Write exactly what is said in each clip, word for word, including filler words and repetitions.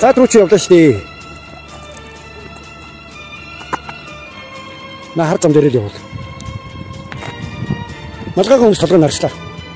За түрүү чи явлаа шүү дээ. На хар зам дээр л явуул. Малгайг хүмүүс толгой нарчлаа.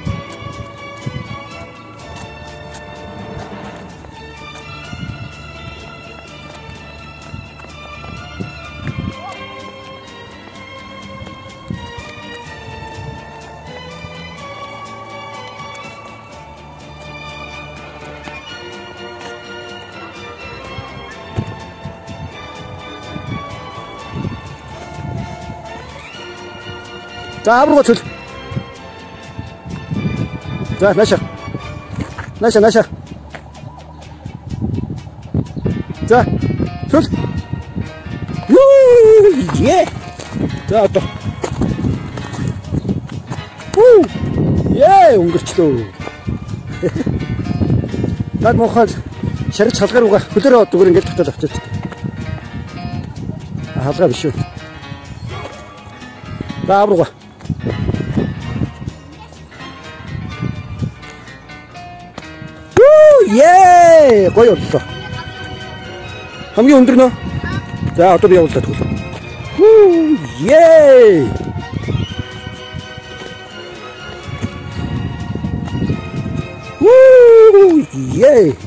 За авруу цөл. За наша. Наша наша. За цөл. Юу е. За одоо. Уу. Е өнгөрчлөө. Над мохол шарж халгаар угаа хөлөөрөө дүгэр ингээд татал авчиж. Халгаа биш үү. За аврууга. Ее! Гоё боллоо. Хамгийн өндөр нөө. За одоо би явуулаад тэгвэл. Хүү! Ее! Хүү! Ее!